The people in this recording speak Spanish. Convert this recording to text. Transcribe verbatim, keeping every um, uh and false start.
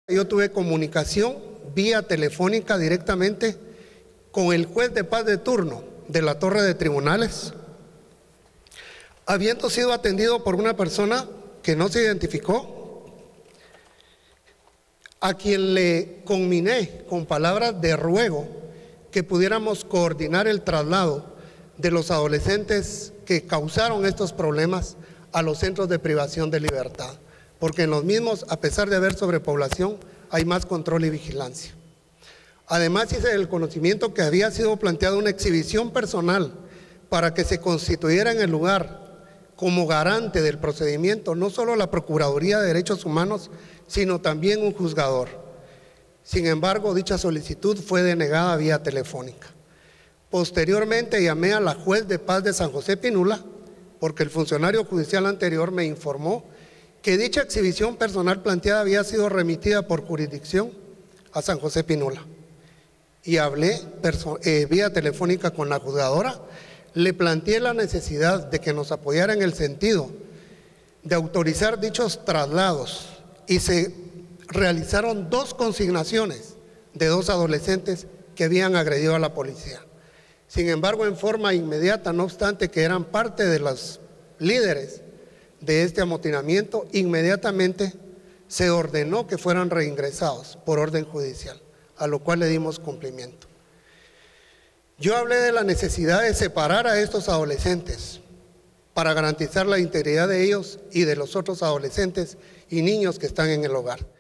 Yo tuve comunicación vía telefónica directamente con el juez de paz de turno de la Torre de Tribunales, habiendo sido atendido por una persona que no se identificó, a quien le conminé con palabras de ruego que pudiéramos coordinar el traslado de los adolescentes que causaron estos problemas a los centros de privación de libertad, porque en los mismos, a pesar de haber sobrepoblación, hay más control y vigilancia. Además, hice el conocimiento que había sido planteada una exhibición personal para que se constituyera en el lugar como garante del procedimiento, no solo la Procuraduría de Derechos Humanos, sino también un juzgador. Sin embargo, dicha solicitud fue denegada vía telefónica. Posteriormente llamé a la juez de paz de San José Pinula, porque el funcionario judicial anterior me informó que dicha exhibición personal planteada había sido remitida por jurisdicción a San José Pinula. Y hablé eh, vía telefónica con la juzgadora, le planteé la necesidad de que nos apoyara en el sentido de autorizar dichos traslados y se realizaron dos consignaciones de dos adolescentes que habían agredido a la policía. Sin embargo, en forma inmediata, no obstante que eran parte de los líderes de este amotinamiento, inmediatamente se ordenó que fueran reingresados por orden judicial, a lo cual le dimos cumplimiento. Yo hablé de la necesidad de separar a estos adolescentes para garantizar la integridad de ellos y de los otros adolescentes y niños que están en el hogar.